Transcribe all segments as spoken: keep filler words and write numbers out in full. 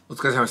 お疲れ様です。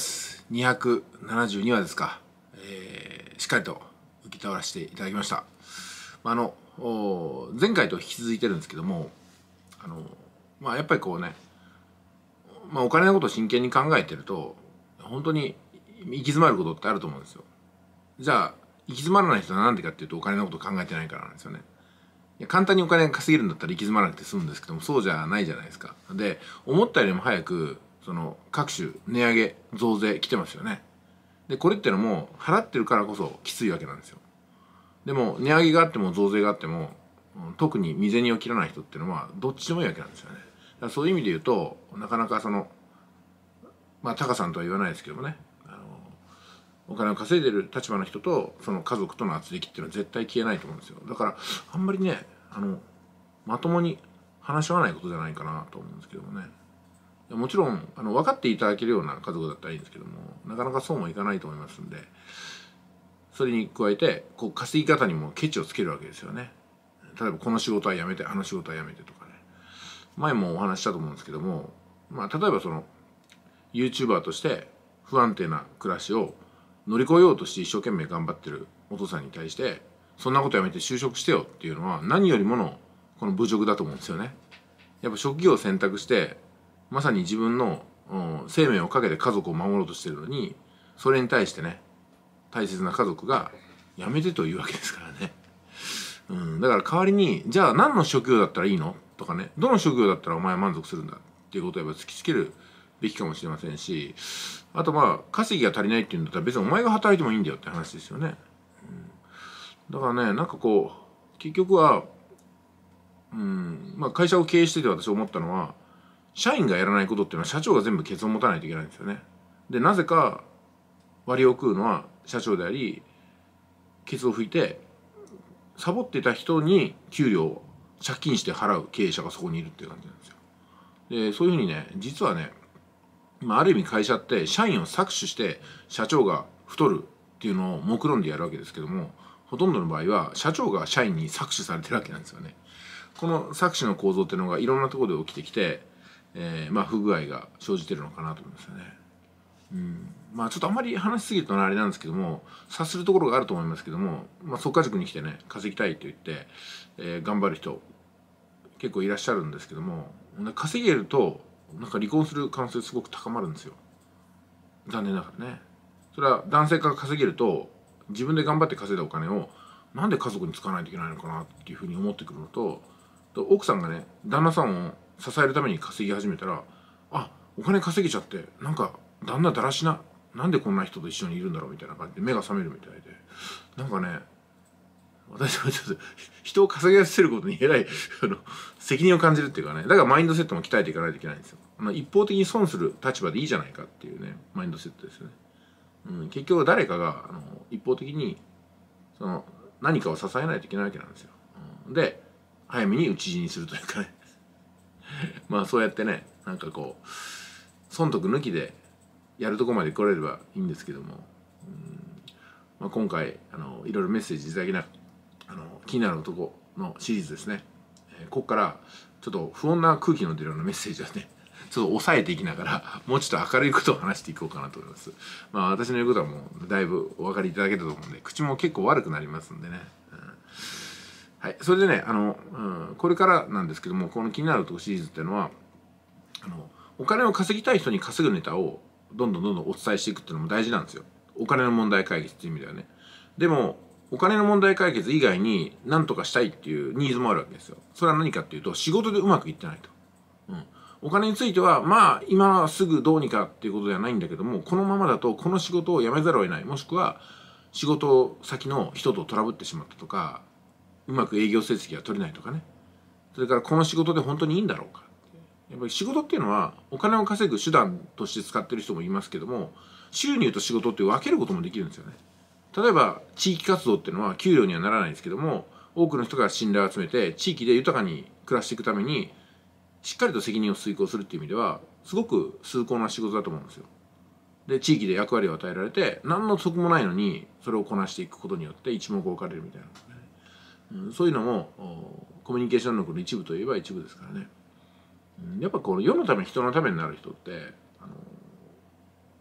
にひゃくななじゅうにわですか、えーしっかりと受け取らせていただきました。まあ、あのお前回と引き続いてるんですけども、あの、まあ、やっぱりこうね、まあ、お金のことを真剣に考えてると本当に行き詰まることってあると思うんですよ。じゃあ行き詰まらない人は何でかっていうと、お金のことを考えてないからなんですよね。いや、簡単にお金が稼げるんだったら行き詰まらなくて済むんですけども、そうじゃないじゃないですか。で、思ったよりも早くその各種値上げ増税来てますよね。でこれってのも払ってるからこそきついわけなんですよ。でも値上げがあっても増税があっても、特に身銭を切らない人っていうのはどっちでもいいわけなんですよね。だからそういう意味で言うと、なかなかそのまあタカさんとは言わないですけどもね、あのお金を稼いでる立場の人とその家族との圧力っていうのは絶対消えないと思うんですよ。だからあんまりね、あのまともに話し合わないことじゃないかなと思うんですけどもね。もちろんあの分かっていただけるような家族だったらいいんですけども、なかなかそうもいかないと思いますんで、それに加えてこう稼ぎ方にもケチをつけるわけですよね。例えばこの仕事はやめて、あの仕事はやめてとかね。前もお話ししたと思うんですけども、まあ、例えばその YouTuber として不安定な暮らしを乗り越えようとして一生懸命頑張ってるお父さんに対して、そんなことやめて就職してよっていうのは何よりものこの侮辱だと思うんですよね。やっぱ職業を選択してまさに自分の、うん、生命をかけて家族を守ろうとしてるのに、それに対してね、大切な家族がやめてというわけですからね。うん、だから代わりに、じゃあ何の職業だったらいいのとかね、どの職業だったらお前は満足するんだっていうことをやっぱ突きつけるべきかもしれませんし、あとまあ稼ぎが足りないっていうんだったら別にお前が働いてもいいんだよって話ですよね。うん、だからね、なんかこう結局は、うんまあ、会社を経営してて私思ったのは、社員がやらないことっていうのは社長が全部ケツを持たないといけないんですよね。でなぜか割を食うのは社長であり、ケツを拭いてサボってた人に給料を借金して払う経営者がそこにいるっていう感じなんですよ。でそういうふうにね、実はね、まあ、ある意味会社って社員を搾取して社長が太るっていうのを目論んでやるわけですけども、ほとんどの場合は社長が社員に搾取されてるわけなんですよね。この搾取の構造っていうのがいろんなところで起きてきて、えー、まあ不具合が生じてるのかなと思いますよね。うん、まあちょっとあんまり話しすぎるとあれなんですけども、察するところがあると思いますけども、まあ、速稼塾に来てね稼ぎたいと言って、えー、頑張る人結構いらっしゃるんですけども、稼げるとなんか離婚する可能性すごく高まるんですよ、残念ながらね。それは男性が稼げると自分で頑張って稼いだお金をなんで家族に使わないといけないのかなっていうふうに思ってくるのと、奥さんがね旦那さんを支えるために稼ぎ始めたら、あ、お金稼げちゃってなんか旦那だらしな、なんでこんな人と一緒にいるんだろうみたいな感じで目が覚めるみたいで、なんかね、私はちょっと人を稼ぎやせることにえらい責任を感じるっていうかね。だからマインドセットも鍛えていかないといけないんですよ。まあ、一方的に損する立場でいいじゃないかっていうね、マインドセットですよね。うん、結局誰かがあの一方的にその何かを支えないといけないわけなんですよ。うん、で早めに討ち死にするというかねまあそうやってね、なんかこう損得抜きでやるとこまで来れればいいんですけども、うん、まあ、今回あのいろいろメッセージいただきなあの気になる男のシリーズですね、えー、ここからちょっと不穏な空気の出るようなメッセージをねちょっと抑えていきながら、もうちょっと明るいことを話していこうかなと思います。まあ私の言うことはもうだいぶお分かりいただけたと思うんで、口も結構悪くなりますんでね、うん、はい。それでね、あの、うん、これからなんですけども、この気になるとこシリーズっていうのは、あのお金を稼ぎたい人に稼ぐネタをどんどんどんどんお伝えしていくっていうのも大事なんですよ。お金の問題解決っていう意味ではね。でもお金の問題解決以外に何とかしたいっていうニーズもあるわけですよ。それは何かっていうと、仕事でうまくいってないと。うん、お金についてはまあ今すぐどうにかっていうことではないんだけども、このままだとこの仕事を辞めざるを得ない、もしくは仕事先の人とトラブってしまったとか、うまく営業成績が取れないとかね、それからこの仕事で本当にいいんだろうか。やっぱり仕事っていうのはお金を稼ぐ手段として使ってる人もいますけども、収入と仕事って分けることもできるんですよね。例えば地域活動っていうのは給料にはならないですけども、多くの人が信頼を集めて地域で豊かに暮らしていくためにしっかりと責任を遂行するっていう意味ではすごく崇高な仕事だと思うんですよ。で地域で役割を与えられて何の得もないのにそれをこなしていくことによって一目置かれるみたいな、ね、うん、そういうのもコミュニケーション能力の一部といえば一部ですからね。やっぱこの世のため人のためになる人って、あの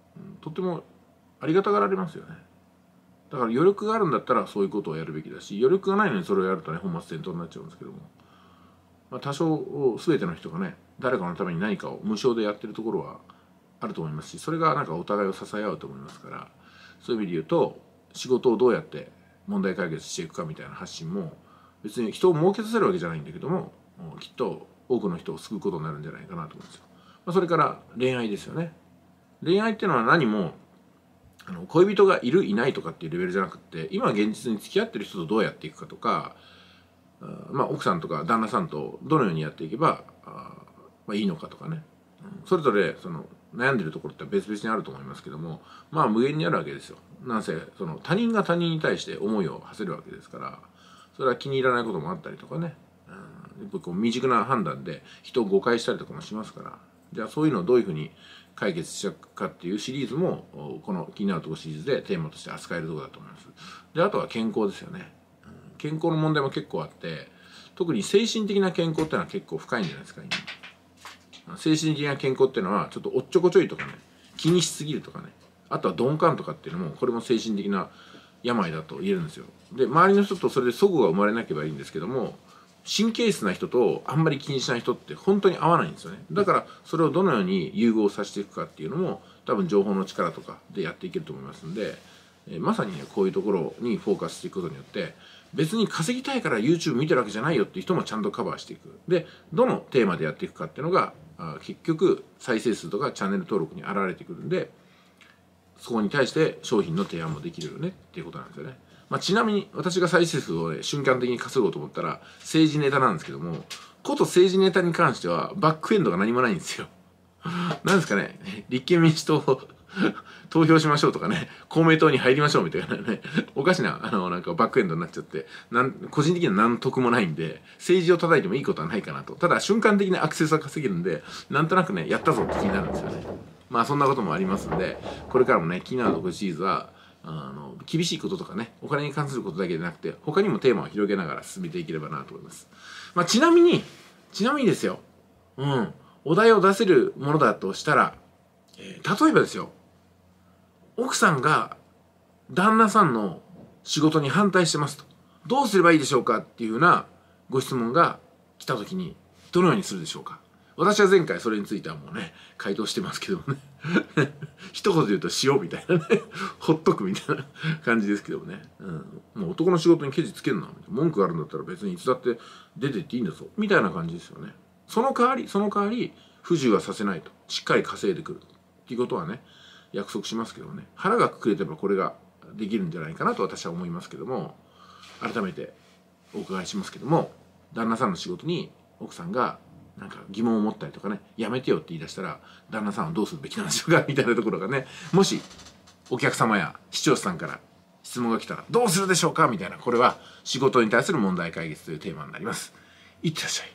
とてもありがたがられますよね。だから余力があるんだったらそういうことをやるべきだし、余力がないのにそれをやるとね本末転倒になっちゃうんですけども、まあ、多少全ての人がね誰かのために何かを無償でやってるところはあると思いますし、それがなんかお互いを支え合うと思いますから、そういう意味で言うと仕事をどうやって問題解決していくかみたいな発信も別に人を儲けさせるわけじゃないんだけども、きっと多くの人を救うことになるんじゃないかなと思うんですよ。まあ、それから恋愛ですよね。恋愛っていうのは何もあの恋人がいるいないとかっていうレベルじゃなくって、今現実に付き合ってる人とどうやっていくかとか、まあ、奥さんとか旦那さんとどのようにやっていけばあ、まあ、いいのかとかね、それぞれその悩んでるところって別々にあると思いますけども、まあ無限にあるわけですよ。なんせその他人が他人に対して思いを馳せるわけですから、それは気に入らないこともあったりとかね、うん、やっぱこう未熟な判断で人を誤解したりとかもしますから、じゃあそういうのをどういうふうに解決していくかっていうシリーズもこの気になるところシリーズでテーマとして扱えるところだと思います。であとは健康ですよね。健康の問題も結構あって、特に精神的な健康っていうのは結構深いんじゃないですか今。精神的な健康っていうのはちょっとおっちょこちょいとかね、気にしすぎるとかね、あとは鈍感とかっていうのもこれも精神的な病だと言えるんですよ。で周りの人とそれで齟齬が生まれなければいいんですけども、神経質な人とあんまり気にしない人って本当に合わないんですよね。だからそれをどのように融合させていくかっていうのも多分情報の力とかでやっていけると思いますんで、えまさにねこういうところにフォーカスしていくことによって、別に稼ぎたいから YouTube 見てるわけじゃないよっていう人もちゃんとカバーしていく。でどのテーマでやっていくかっていうのがあ結局再生数とかチャンネル登録に現れてくるんで、そこに対して商品の提案もできるよねっていうことなんですよね。まあ、ちなみに私が再生数を、ね、瞬間的に稼ごうと思ったら政治ネタなんですけども、こと政治ネタに関してはバックエンドが何もないんですよ。なんですかね、立憲民主党投票しましょうとかね、公明党に入りましょうみたいなね、おかしなあのなんかバックエンドになっちゃって、なん個人的には何得もないんで、政治を叩いてもいいことはないかなと。ただ瞬間的にアクセスは稼げるんで、なんとなくねやったぞって気になるんですよね。まあそんなこともありますんで、これからもね気になるところシリーズはあの厳しいこととかね、お金に関することだけでなくて他にもテーマを広げながら進めていければなと思います。まあ、ちなみにちなみにですよ、うん、お題を出せるものだとしたら、えー、例えばですよ、奥さんが旦那さんの仕事に反対してますと、どうすればいいでしょうかっていうふうなご質問が来た時にどのようにするでしょうか。私は前回それについてはもうね回答してますけどもね一言で言うと塩みたいなねほっとくみたいな感じですけどもね、うん、もう男の仕事にケチつけるな、文句があるんだったら別にいつだって出てっていいんだぞみたいな感じですよね。その代わりその代わり不自由はさせないと、しっかり稼いでくるっていうことはね約束しますけどね、腹がくくれてばこれができるんじゃないかなと私は思いますけども、改めてお伺いしますけども、旦那さんの仕事に奥さんがなんか疑問を持ったりとかね、やめてよって言い出したら旦那さんはどうするべきなんでしょうかみたいなところがね、もしお客様や視聴者さんから質問が来たらどうするでしょうかみたいな、これは仕事に対する問題解決というテーマになります。いってらっしゃい。